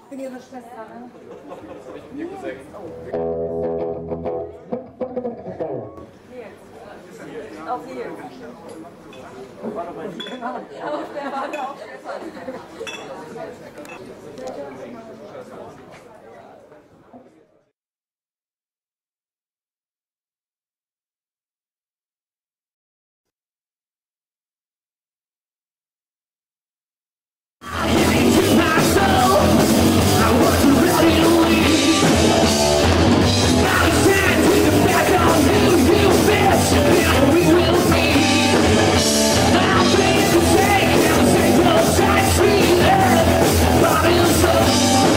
bin ihre Schwester, ne? Auf hier. Auf der Wand auch Stefan. Body and soul.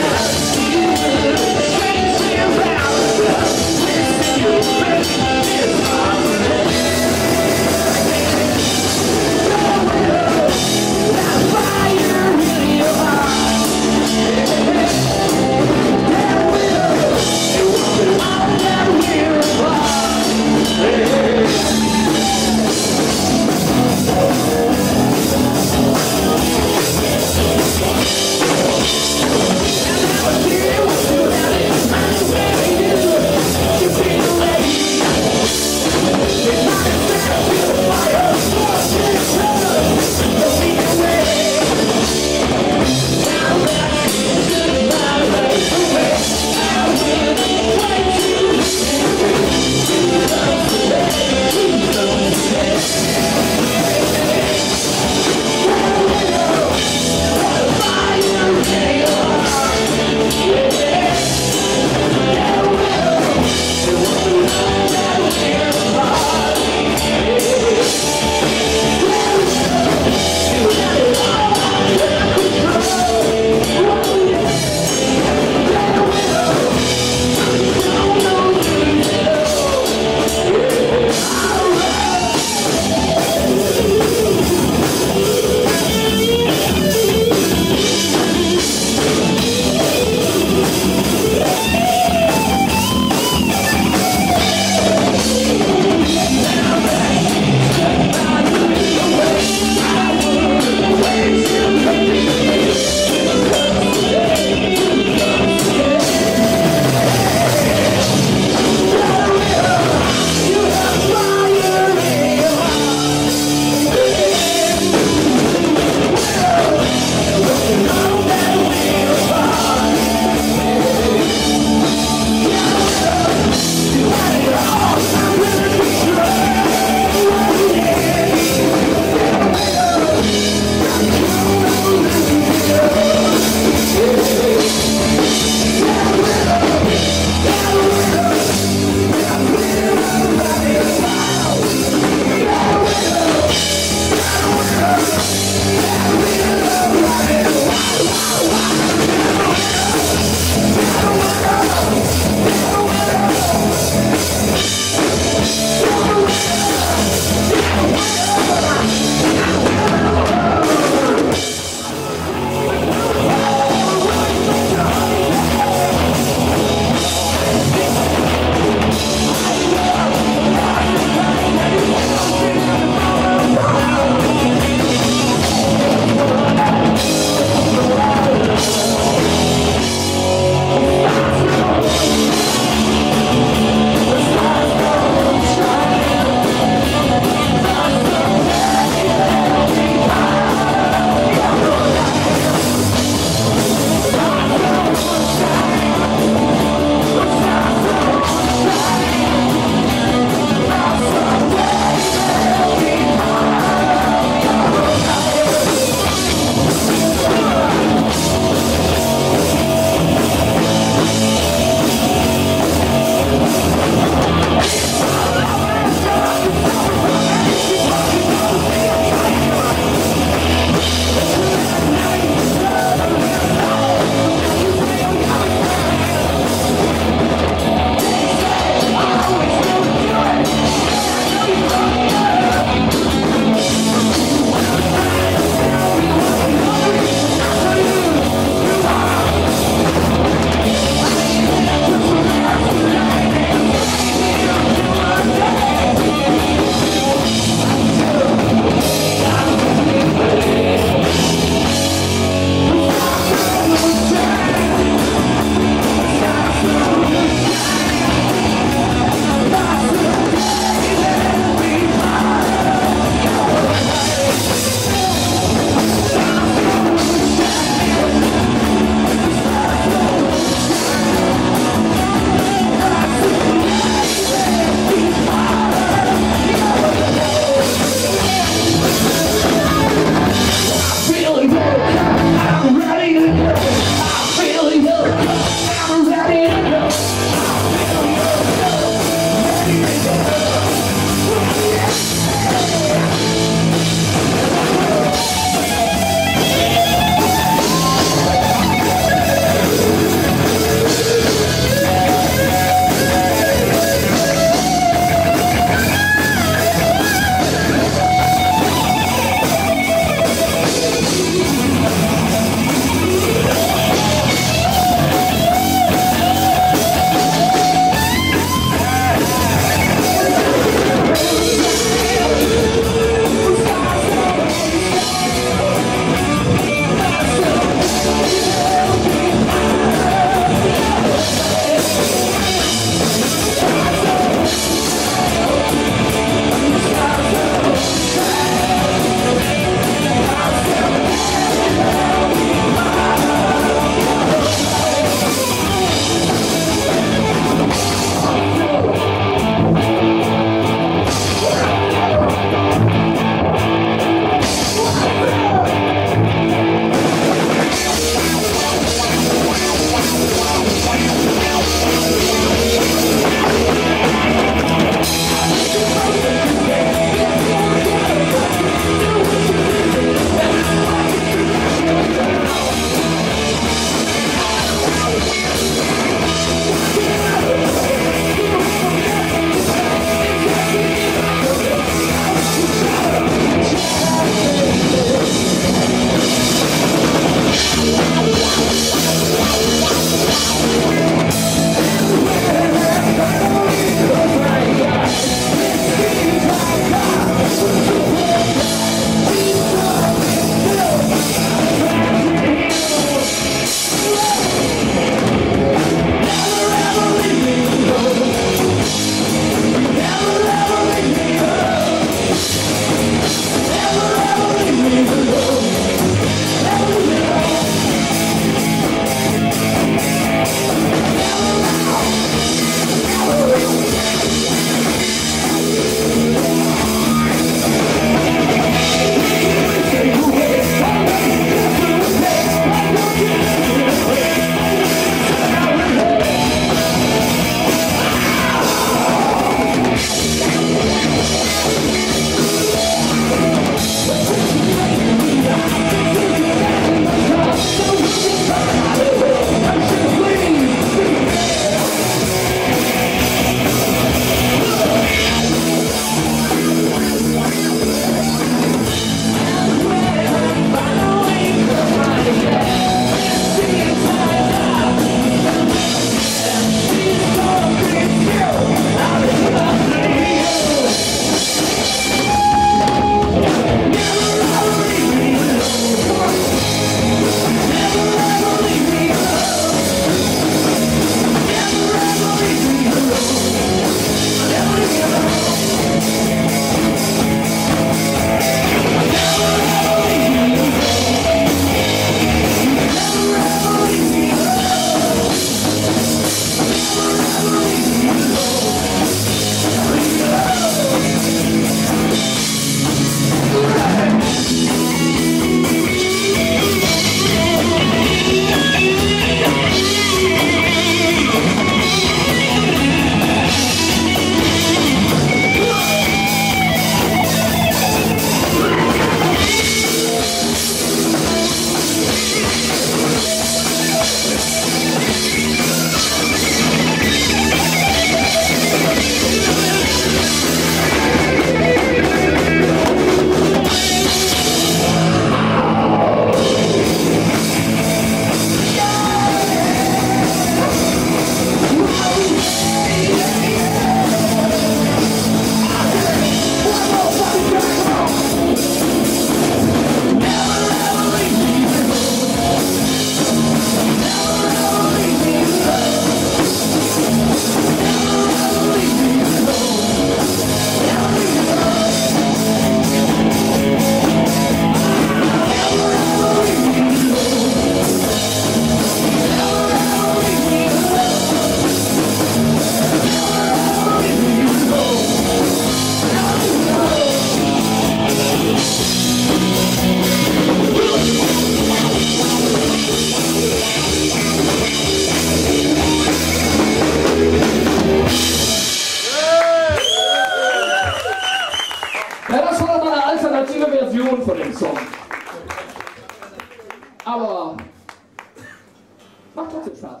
Aber macht trotzdem Spaß.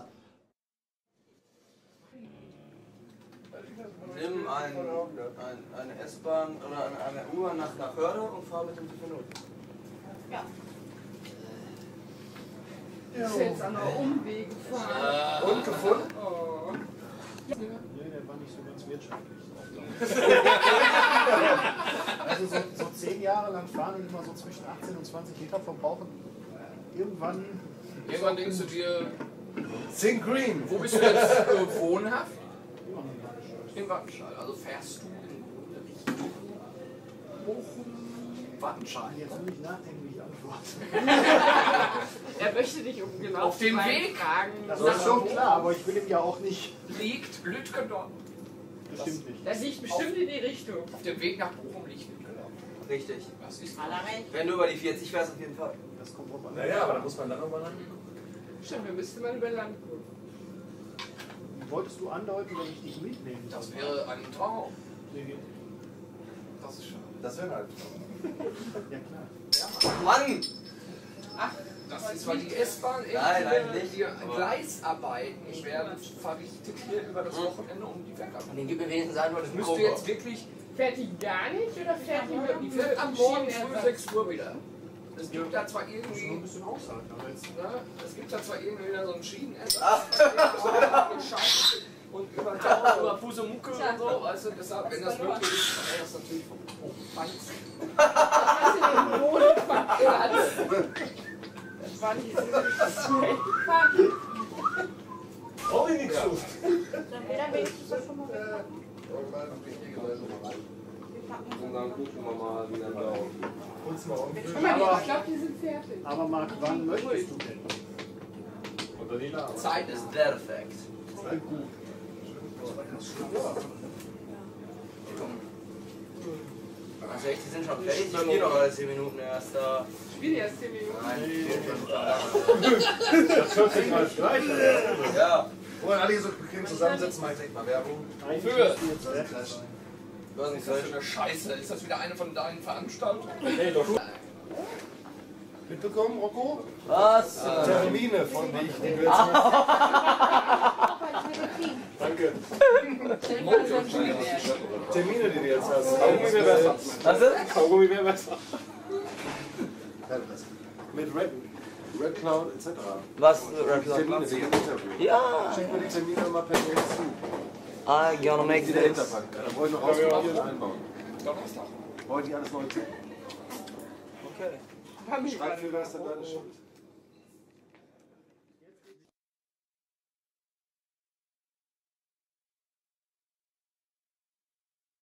Nimm eine S-Bahn oder eine U-Bahn nach Hörde und fahr mit dem zu Minuten. Ja. Ich muss jetzt an der Umwege fahren. Und gefunden? Oh. Nee, der war nicht so ganz wirtschaftlich. Also so 10 Jahre lang fahren und immer so zwischen 18 und 20 Liter verbrauchen. Irgendwann denkst du dir, Sing Green! wo bist du jetzt wohnhaft? In Wattenscheid. Also fährst du in Richtung Bochum, Wattenscheid. jetzt will ich nachdenken, wie ich antworte. Er möchte dich um genau Auf dem Weg fragen. Das ist schon klar, aber ich will ihm ja auch nicht. liegt Lütgendorf. Bestimmt nicht. Das liegt bestimmt in die Richtung. Auf dem Weg nach Bochum liegt Lütgendorf. Richtig. Was ist Wenn du über die 40 fährst, auf jeden Fall. Das kommt drauf an. Naja, aber da muss man dann nochmal lang. Stimmt, wir müssten mal über Land gucken. Wolltest du andeuten, wenn ich dich mitnehmen darf? Das wäre ein Traum. Nee, Das ist schade. Das wäre halt. ja klar. Mann! Ach, das ist, weil die S-Bahn Nein, nicht. die Gleisarbeiten werden verrichtet hier über das Wochenende um die Werke. Und den gibt mir wenigstens einfach das Müsste jetzt wirklich, Fährt die gar nicht oder fährt die mit die fährt am Morgen früh Schienenersatz? 6 Uhr wieder. Es gibt da zwar Muss nur ein irgendwie, bisschen aushalten, aber jetzt. es gibt da zwar irgendwie wieder so einen Schienenersatz, gescheit und über Pusemucke und so, also deshalb, wenn das möglich ist, dann wäre das natürlich vom Feinsten. Hast du den Boden verkratzt? Das war nicht so Brauche ich nichts zu. Und dann gucken wir mal, wie dann dauert. Uns mal um. Ich glaube, die sind fertig. Aber Marc, wann möchtest du denn? Unter die Nase. Zeit ist perfekt. Sei gut. Also echt, die sind schon fertig. Ich gehe noch alle 10 Minuten erst da. Spiel erst 10 Minuten. Das hört sich mal gleich an. Ja. Wollen alle hier so bequem zusammensitzen, mache ich direkt mal Werbung. Eigentlich Für. musst du jetzt fertig sein. Ich weiß nicht, Was ist das für eine Scheiße? Ist das wieder eine von deinen Veranstaltungen? Nee, doch. Mitbekommen, Rocco? Was? Termine von dich, die du jetzt Danke. Termine, die du jetzt hast. Kaugummi wäre besser. Was ist? Kaugummi wäre besser. Mit Red Cloud etc. Was? Termine wegen dem Interview. Ja. Schick mir die Termine mal per Mail zu. I gonna make Die dahinter packen. Da wollte ich noch ausprobieren und einbauen. Donnerstag. Wollte ich alles neu tun. Okay. Schreibfehler ist dann deine Schuld.